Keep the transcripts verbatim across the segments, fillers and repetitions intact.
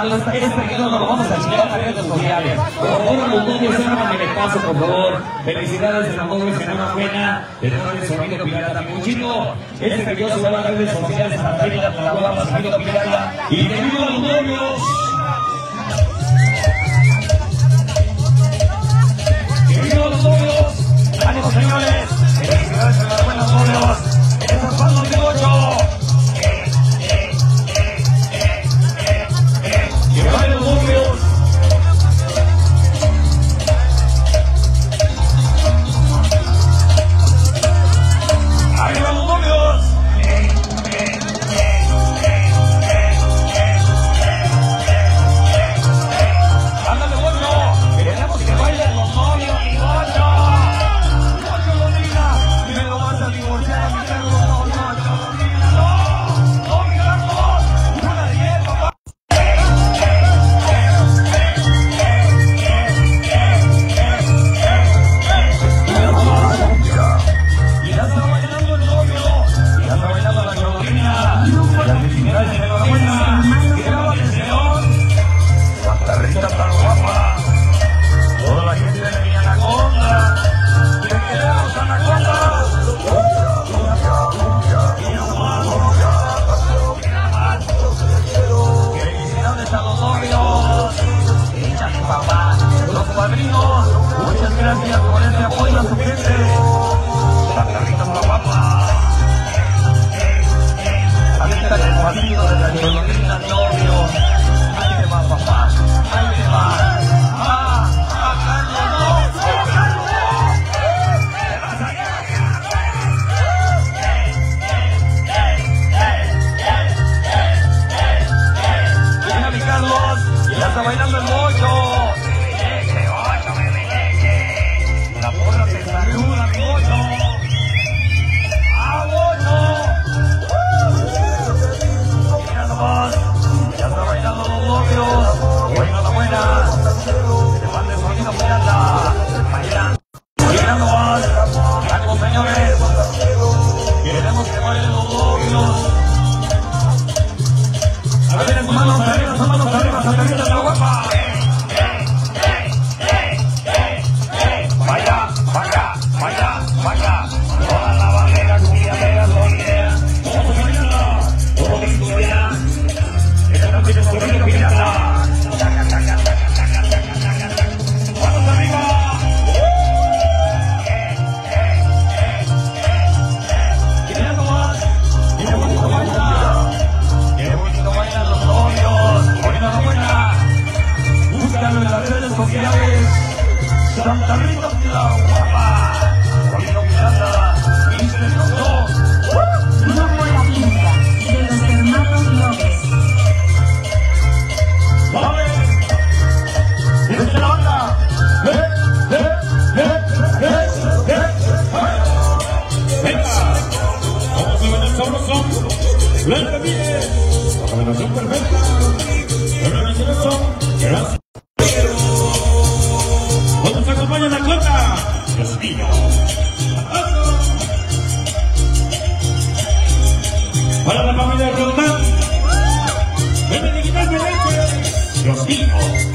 Cuando este video nos lo vamos a chingar a las redes sociales. Por favor, los novios, háganme el paso, por favor. Felicidades a los novios, enhorabuena. Tenemos el sonido pirata, muy chico. Este video se va a las redes sociales, a la vida, a la guapa, sonido pirata. Y que viva los novios. Que viva los novios. ¡Ánimo, señores! ¡Felicidades a los buenos novios! ¡Eso es Pando de ocho! ¡Que vayan los novios! ¡Arriba los novios! ¡Ándale, bueno! ¡Queremos que bailen los novios, mi bocho! ¡Bocho, Lolina! ¡Me lo vas a divorciar, mi perro! ¡No, no, Lolina, no! ¡No, mi Carlos! ¡Una de diez, papá! Y ya está bailando el novio, y ya está bailando la Carolina. Las felicidades, enhorabuena. ¡Que graba el León! ¡Santa Rita tan guapa! Toda la gente de mi Anaconda. ¡Que queremos Anaconda! ¡Felicidades a los novios! ¡Échale, papá! ¡Los padrinos! ¡Muchas gracias por ese apoyo a su gente! ¡Santa Rita tan guapa! Ahorita el padrino de la Carolina al novio. ¡Ahí te va, papá! ¡Ahí te va! ¡Ah! ¡Ah, Carlos, no! ¡Oh, Carlos, no! ¡Te vas a ir! ¡Mira, mi Carlos! ¡Ya está bailando el bocho! ¡Leche, bocho, bebé, leche! ¡La porra te saluda, mi bocho! ¡Ah, bocho! ¡Mira nomás! ¡Ya está bailando los novios! ¡Buena la buena! ¡Se van de sonido pirata! ¡Bailando! ¡Mira nomás! ¡Ánimo, señores! ¡Queremos que bailen los novios! ¡A ver, en sus manos arriba, sus manos arriba, Santa Rita la guapa! ¡Vaya, vaya, vaya, vaya! ¡Toda la bandera, cumbia, pega, solidea! ¡Vamos a bailarla! ¡Todo listo ya! ¡Esta noche es sonido pirata! ¡Chaca, chaca, chaca, chaca, chaca, chaca! ¡Vamos arriba! ¡Mira nomás! ¡Qué bonito baila! ¡Qué bonito bailan los novios! ¡Buena la buena! Búscalo en las redes sociales. ¡Santa Rita la guapa! ¡Sonido pirata! ¡Misterioso! Grupo La Quinta, de los hermanos López. ¡Vale! ¡Desde la banda! ¡Eh, eh, eh, eh, eh! ¡Venga! Vamos a ver el sabroso. ¡Blanca viene! La combinación perfecta. ¡Organización! ¡Gracias! ¡Nos acompaña la cota! ¡Dios mío! Para la familia Rodman, ¡ven a digital Merengue! ¡Dios mío!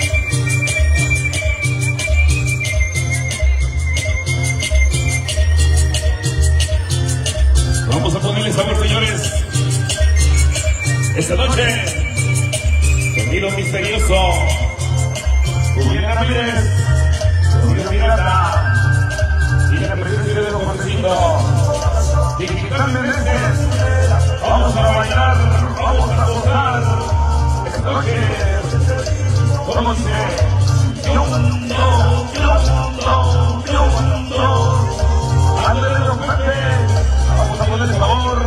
Vamos a ponerle sabor, señores. Esta noche, sonido misterioso. Julián Ramírez, sonido pirata. Y la presencia de los Juancito. Digital Merengue. Vamos a bailar, vamos a gozar. Esta noche, como dice, Piondo, Piondo, Piondo. Ándale de los fuertes, vamos a ponerle sabor.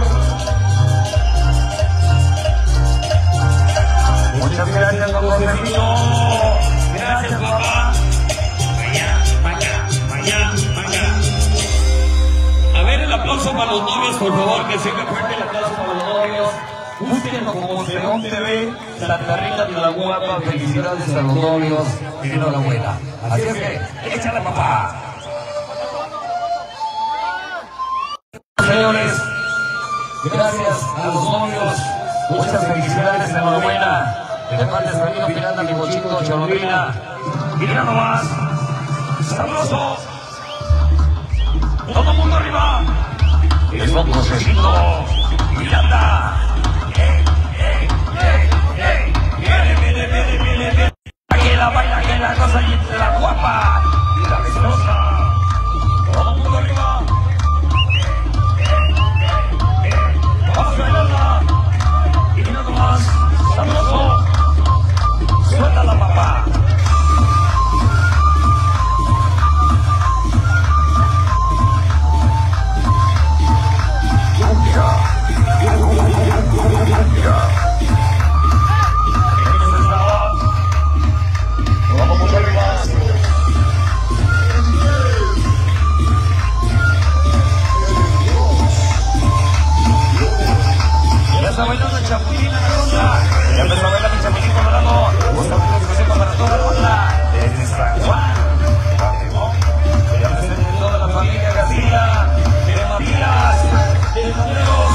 Muchas gracias, don Josefino. Gracias, papá. Vaya, vaya, vaya, vaya. A ver, el aplauso para los novios, por favor, que siga fuerte el aplauso para los novios. Búsquenlo como León T V, Santa Rita de la guapa. Felicidades a los novios y enhorabuena. Así es que, échale, papá. Señores, gracias a los novios. Muchas felicidades, enhorabuena. De parte de Benito Pirata, mi bochito, Cholondrina. Mira nomás. Sabroso. Todo el mundo arriba. El foco Josecito. Miranda. Eh, eh, eh, eh. Viene, viene, viene, viene, viene. Que la baila, que la cosa y la guapa. La preciosa. Todo el mundo arriba. Vamos a bailarla. Y mira nomás. Sabroso. Suelta la papá. Vamos mucho arriba. Ya está bailando el Chapulín en la ronda. Ya empezó a bailar el Chapulín Colorado. Busca un discurso para toda la ronda. Desde San Juan. Ya presente toda la familia García. De Matías. De Moneros.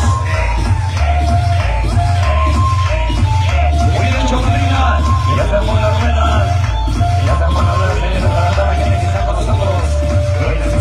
Muy bien, Cholondrina. Ya estamos en las ruedas. Ya estamos en las ruedas. Para toda la gente que está con nosotros. Hoy les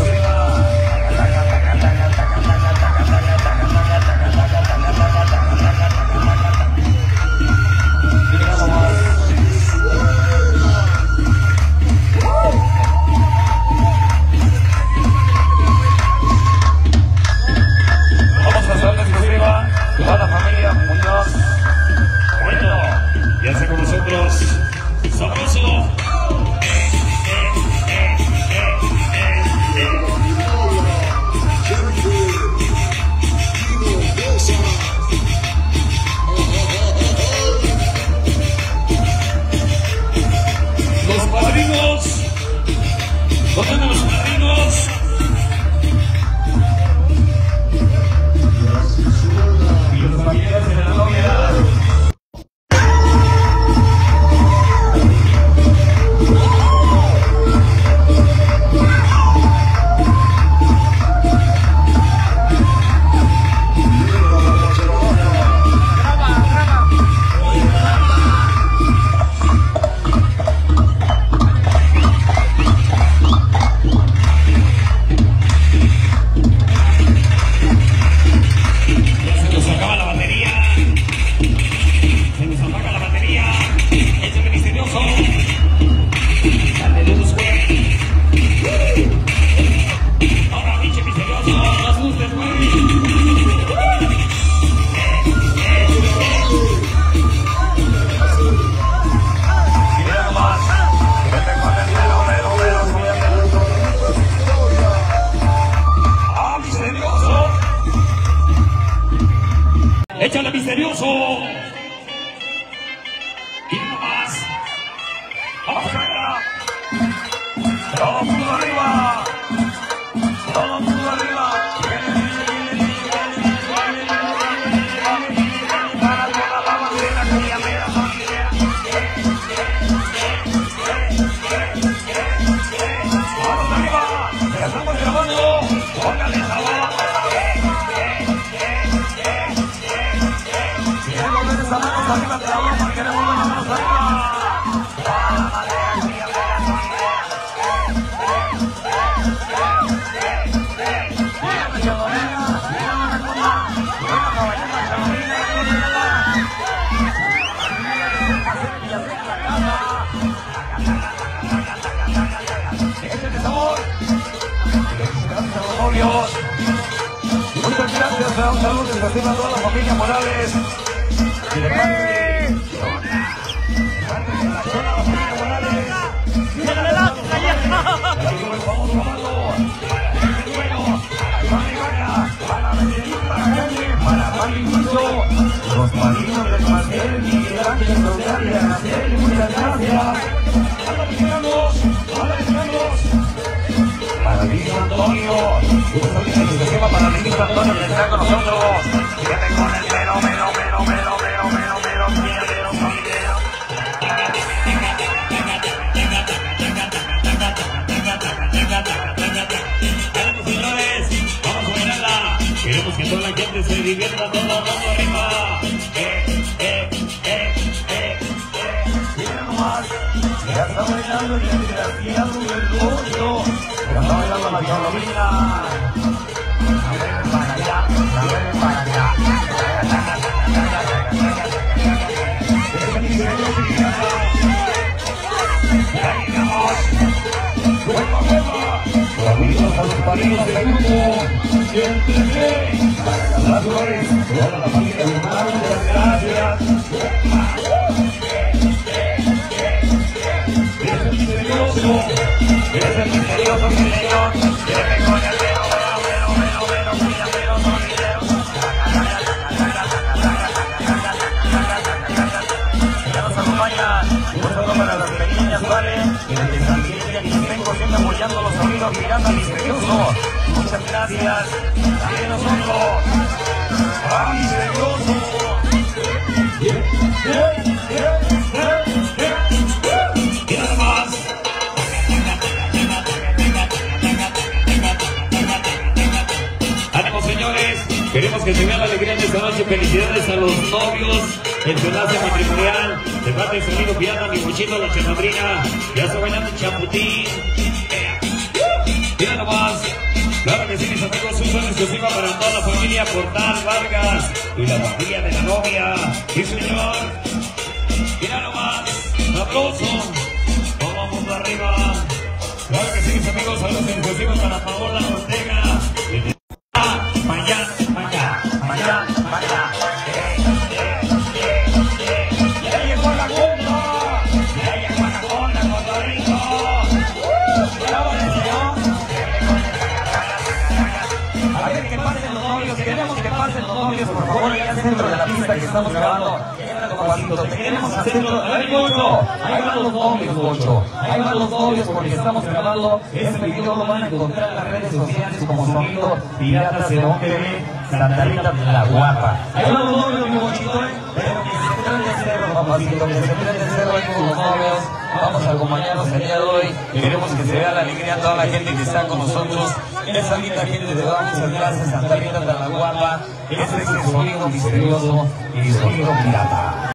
vamos a hacer la exclusiva. Toda la familia Muñoz. Bueno, ya está con nosotros. Sabroso. Los padrinos. ¿Dónde están los padrinos? Y los familiares de la novia. Échale misterioso. Y no más. Vamos allá. Todo el mundo arriba. Todo el mundo arriba. Para toda la bandera que ya me la bandera. Vamos arriba. Ya estamos grabando. Póngale sabor. Arriba de la bomba, queremos ver las manos arriba. Muchas gracias, un saludo especial a toda la familia Morales. Y de parte los marinos del pastel, Miguel Ángel Rosario, Araceli, muchas gracias. Hola mexicanos, hola mexicanos. Para el ministro Antonio, un saludo especial para el ministro Antonio que está con nosotros. Fíjate con el mero, mero, mero, mero, mero, mero, mero, mero, mero. Bueno, señores, vamos a bailarla. Queremos que toda la gente se divierta, todo el mundo arriba. Eh, eh, eh, eh, eh. el desgraciado del ocho. Pero está bailando la violina. A ver, para allá, a ver, para allá. Ya llegamos. ¡Hueva, hueva! Amigos a los padrinos del grupo. Siéntese. Para las flores. Toda la familia de Humano, muchas gracias. Es el misterioso. Es el misterioso señor. Viene con el vero, vero, vero, vero, vero, mira, vero, no video. Ya nos acompañan. Un saludo para las pequeñas, ¿vale? Desde San Miguel y Tengo siempre apoyando a los amigos Pirata Misterioso. Muchas gracias. También nosotros. ¡Ah, misterioso! Y nada más. ¡Ánimo, señores! Queremos que se vea la alegría de esta noche. Felicidades a los novios en su enlace matrimonial. De parte de su amigo Pirata, mi muchito, la chamadrina. Ya está bailando el chaputín. Mira nomás. Claro que sí, mis amigos, un sueño exclusivo para toda la familia Portal Vargas y la familia de la novia. Sí, señor. Mira nomás. Un aplauso. Vamos arriba. Claro que sí, mis amigos, saludos exclusivos para Paola Ortega. Mañana, mañana, mañana, mañana. Ya llegó la conga. Ya llegó la conga, Puerto Rico. Bravo, señor. A ver, que pasen los novios, queremos que pasen los novios, por favor, allá al centro de la pista que estamos grabando. Te queremos hacerlo. A ver, Bocho, ahí van los novios, Bocho. Ahí van los novios porque estamos grabando. Este video lo van a encontrar en las redes sociales como su amigo Pirata Cerón T V, Santa Rita de la Guapa. Ahí van los novios, mi Bochito, ¿eh? Pero que se prende el cerro, papacito, que se prende el cerro ahí con los novios. Vamos a acompañarnos el día de hoy. Queremos que se vea la alegría a toda la gente que está con nosotros. Esa linda gente de verdad, muchas gracias, Santa Rita de la Guapa. Ese es su amigo misterioso y su amigo Pirata.